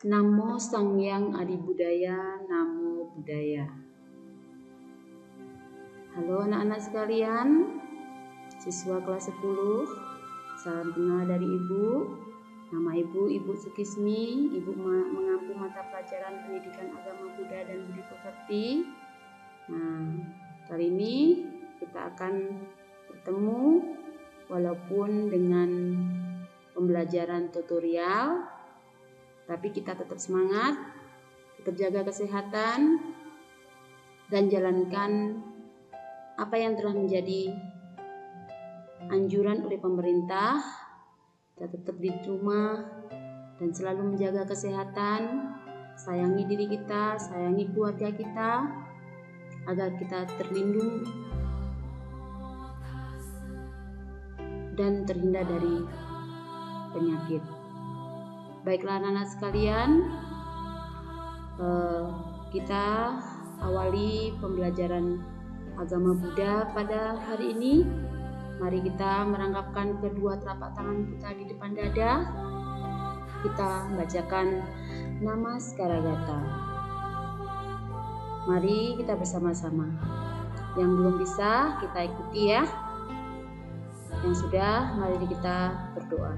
Namo Sangyang Adi Budaya, Namo Buddhaya. Halo anak-anak sekalian, siswa kelas 10, salam kenal dari Ibu. Nama Ibu Sukismi. Ibu mengampu mata pelajaran pendidikan agama Buddha dan Budi Pekerti. Nah, kali ini kita akan bertemu walaupun dengan pembelajaran tutorial, tapi kita tetap semangat, tetap jaga kesehatan, dan jalankan apa yang telah menjadi anjuran oleh pemerintah. Kita tetap di rumah dan selalu menjaga kesehatan, sayangi diri kita, sayangi keluarga kita, agar kita terlindung dan terhindar dari penyakit. Baiklah anak-anak sekalian, kita awali pembelajaran agama Buddha pada hari ini. Mari kita merangkapkan kedua telapak tangan kita di depan dada. Kita membacakan Namaskara. Mari kita bersama-sama. Yang belum bisa kita ikuti ya. Yang sudah, mari kita berdoa.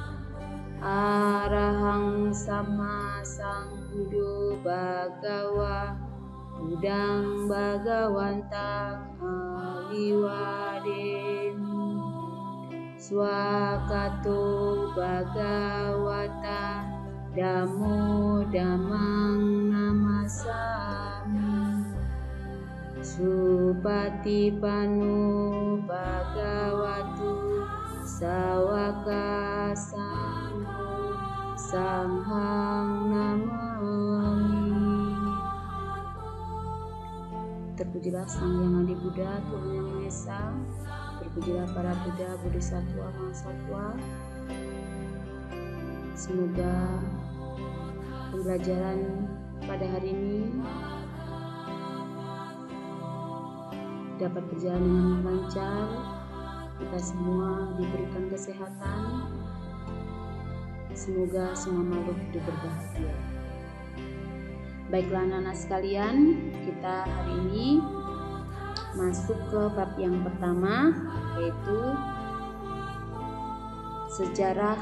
Arahang sama Sambuddho Bhagawa Budang Bhagawantang Aliwademu Swakato Bhagawata Dhammo Dhammang Namasami Supatipanno Bhagavatu Sawaka Sangho Sanghang Namami. Terpujilah Sang Yang Adi Buddha, Tuhan Yang Maha Esa. Terpujilah para Buddha, Bodhisattva, Mahasatwa. Semoga pembelajaran pada hari ini dapat berjalan dengan lancar. Kita semua diberikan kesehatan. Semoga semua makhluk hidup berbahagia. Baiklah anak-anak sekalian, kita hari ini masuk ke bab yang pertama, yaitu sejarah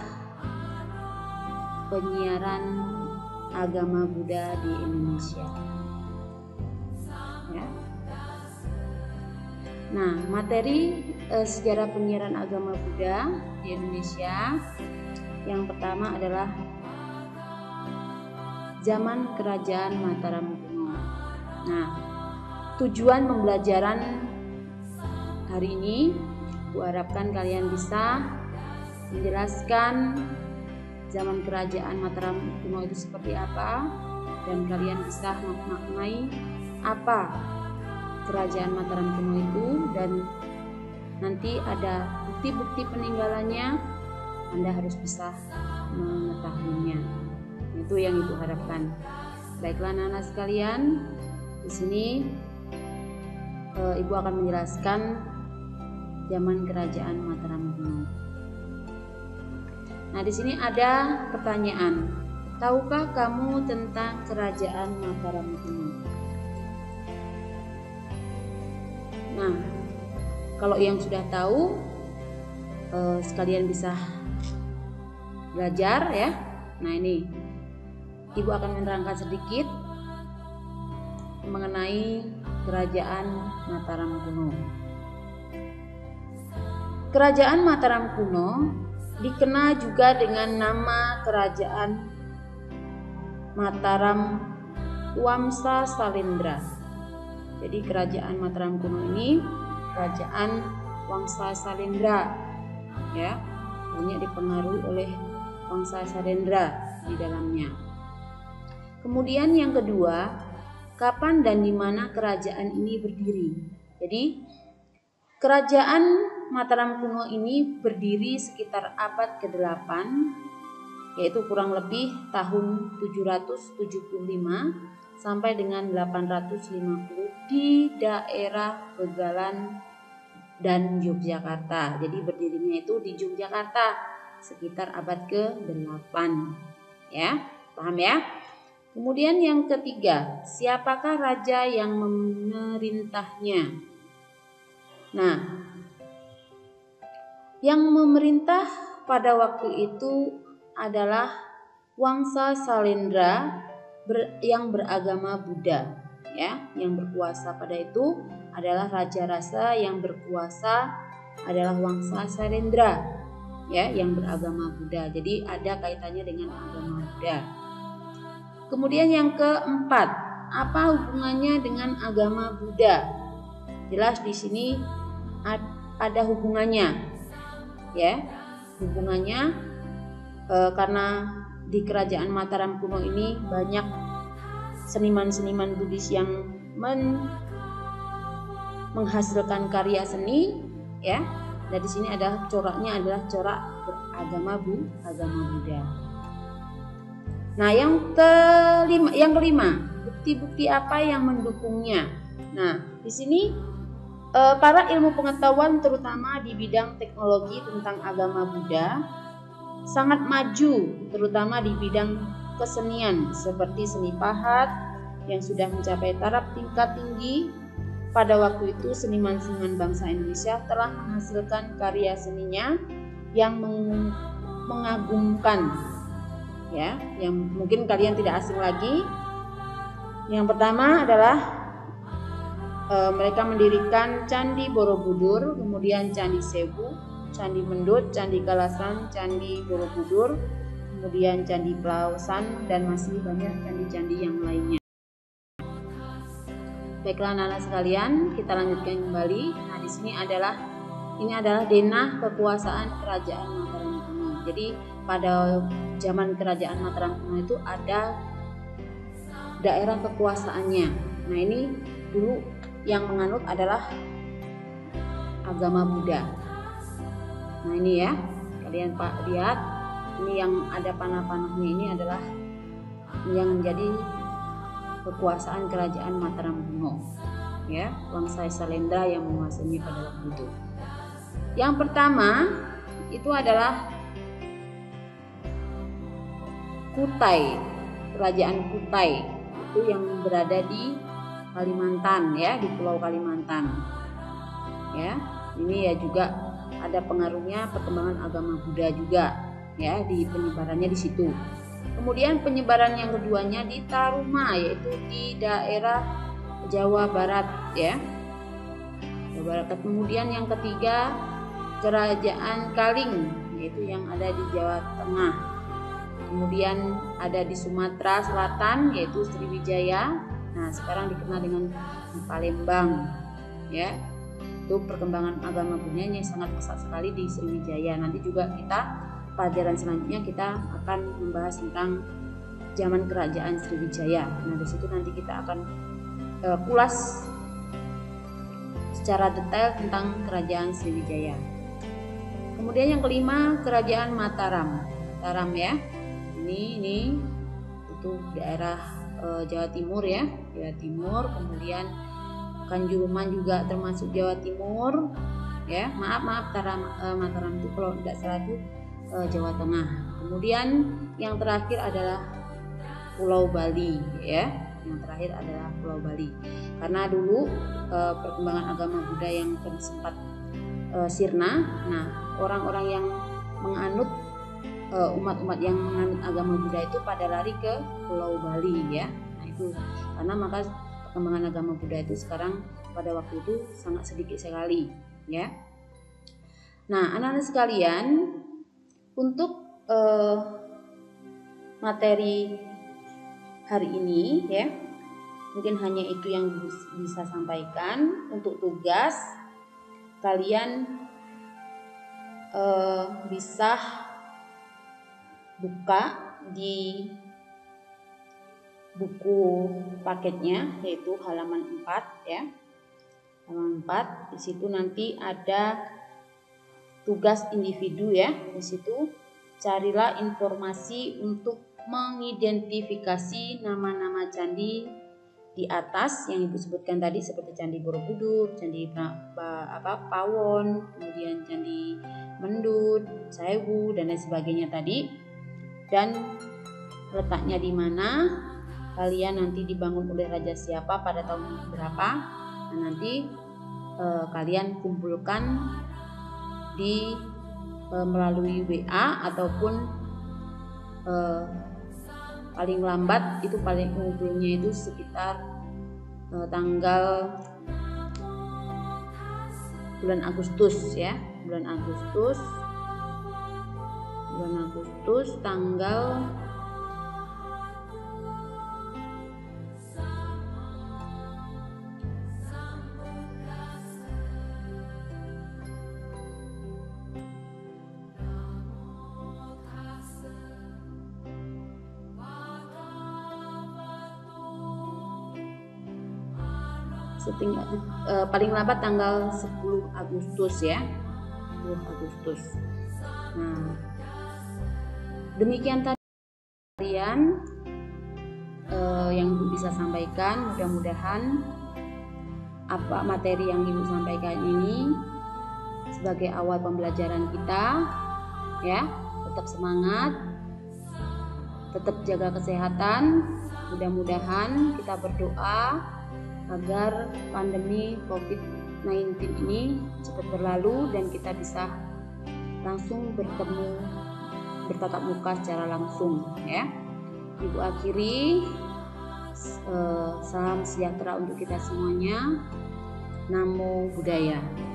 penyiaran agama Buddha di Indonesia. Ya. Nah, materi sejarah penyiaran agama Buddha di Indonesia yang pertama adalah zaman Kerajaan Mataram kuno. Nah, tujuan pembelajaran hari ini, aku harapkan kalian bisa menjelaskan zaman Kerajaan Mataram kuno itu seperti apa, dan kalian bisa memaknai apa Kerajaan Mataram kuno itu, dan nanti ada bukti-bukti peninggalannya. Anda harus bisa mengetahuinya. Itu yang Ibu harapkan. Baiklah anak-anak sekalian, di sini Ibu akan menjelaskan zaman Kerajaan Mataram kuno. Nah, di sini ada pertanyaan. Tahukah kamu tentang Kerajaan Mataram kuno? Nah, kalau yang sudah tahu, sekalian bisa belajar ya. Nah, ini Ibu akan menerangkan sedikit mengenai Kerajaan Mataram kuno. Kerajaan Mataram kuno dikenal juga dengan nama Kerajaan Mataram Wamsa Salendra. Jadi Kerajaan Mataram kuno ini Kerajaan Wangsa Salendra, ya, banyak dipengaruhi oleh Wangsa Salendra di dalamnya. Kemudian yang kedua, kapan dan di mana kerajaan ini berdiri? Jadi Kerajaan Mataram kuno ini berdiri sekitar abad ke-8, yaitu kurang lebih tahun 775 sampai dengan 850 di daerah Begalan dan Yogyakarta. Jadi berdirinya itu di Yogyakarta sekitar abad ke-8, ya. Paham ya? Kemudian yang ketiga, siapakah raja yang memerintahnya? Nah, yang memerintah pada waktu itu adalah Wangsa Salendra yang beragama Buddha, ya. Yang berkuasa pada itu adalah raja rasa yang berkuasa adalah Wangsa Salendra, ya, yang beragama Buddha. Jadi ada kaitannya dengan agama Buddha. Kemudian yang keempat, apa hubungannya dengan agama Buddha? Jelas di sini ada hubungannya, ya, hubungannya karena di kerajaan Mataram kuno ini banyak seniman-seniman Buddhis yang menghasilkan karya seni, ya. Dan di sini ada coraknya adalah corak beragama Buddha. Nah, yang kelima, bukti-bukti apa yang mendukungnya? Nah, di sini para ilmu pengetahuan terutama di bidang teknologi tentang agama Buddha sangat maju, terutama di bidang kesenian seperti seni pahat yang sudah mencapai taraf tingkat tinggi. Pada waktu itu seniman-seniman bangsa Indonesia telah menghasilkan karya seninya yang mengagumkan, ya, yang mungkin kalian tidak asing lagi. Yang pertama adalah mereka mendirikan Candi Borobudur, kemudian Candi Sewu, Candi Mendut, Candi Kalasan, Candi Borobudur, kemudian Candi Pelausan, dan masih banyak candi-candi yang lainnya. Baiklah anak-anak sekalian, kita lanjutkan kembali. Nah, di sini ini adalah denah kekuasaan kerajaan Mataram kuno. Jadi pada zaman kerajaan Mataram kuno itu ada daerah kekuasaannya. Nah, ini dulu yang menganut adalah agama Buddha. Nah, ini ya, kalian lihat, ini yang ada panah-panahnya ini adalah yang menjadi kekuasaan kerajaan Mataram kuno, ya, Wangsa Salendra yang menguasai pada waktu itu. Yang pertama itu adalah Kutai, kerajaan Kutai itu yang berada di Kalimantan, ya, di Pulau Kalimantan, ya. Ini ya juga ada pengaruhnya perkembangan agama Buddha juga, ya, di penyebarannya di situ. Kemudian penyebaran yang keduanya di Taruma, yaitu di daerah Jawa Barat, ya, Jawa Barat. Kemudian yang ketiga Kerajaan Kaling, yaitu yang ada di Jawa Tengah. Kemudian ada di Sumatera Selatan, yaitu Sriwijaya. Nah, sekarang dikenal dengan Palembang, ya. Itu perkembangan agama Buddha-nya sangat pesat sekali di Sriwijaya. Nanti juga pelajaran selanjutnya kita akan membahas tentang zaman kerajaan Sriwijaya. Nah, di situ nanti kita akan kulas secara detail tentang kerajaan Sriwijaya. Kemudian yang kelima, kerajaan Mataram, ya. Ini itu daerah Jawa Timur, ya, Jawa Timur. Kemudian Kanjuruman juga termasuk Jawa Timur, ya. Maaf Mataram itu kalau tidak salah itu Jawa Tengah. Kemudian yang terakhir adalah Pulau Bali, ya. Yang terakhir adalah Pulau Bali. Karena dulu perkembangan agama Buddha yang sempat sirna. Nah, orang-orang yang menganut umat-umat yang menganut agama Buddha itu pada lari ke Pulau Bali, ya. Nah, itu karena maka perkembangan agama Buddha itu sekarang pada waktu itu sangat sedikit sekali, ya. Nah, anak-anak sekalian, untuk materi hari ini, ya, mungkin hanya itu yang bisa sampaikan. Untuk tugas kalian bisa buka di buku paketnya, yaitu halaman 4, ya. Halaman 4, di situ nanti ada tugas individu, ya. Di situ carilah informasi untuk mengidentifikasi nama-nama candi di atas yang Ibu sebutkan tadi, seperti Candi Borobudur, Candi Pawon, kemudian Candi Mendut, Sewu, dan lain sebagainya tadi. Dan letaknya di mana, kalian nanti dibangun oleh raja siapa pada tahun berapa. Nah, nanti kalian kumpulkan di melalui WA ataupun paling lambat itu paling ngumpulnya itu sekitar tanggal bulan Agustus ya, bulan Agustus tanggal paling lambat tanggal 10 Agustus ya, 10 Agustus. Nah, demikian tadi kalian yang Ibu bisa sampaikan. Mudah-mudahan apa materi yang Ibu sampaikan ini sebagai awal pembelajaran kita ya. Tetap semangat, tetap jaga kesehatan. Mudah-mudahan kita berdoa agar pandemi COVID-19 ini cepat berlalu dan kita bisa langsung bertatap muka secara langsung ya. Ibu akhiri, salam sejahtera untuk kita semuanya. Namo Buddhaya.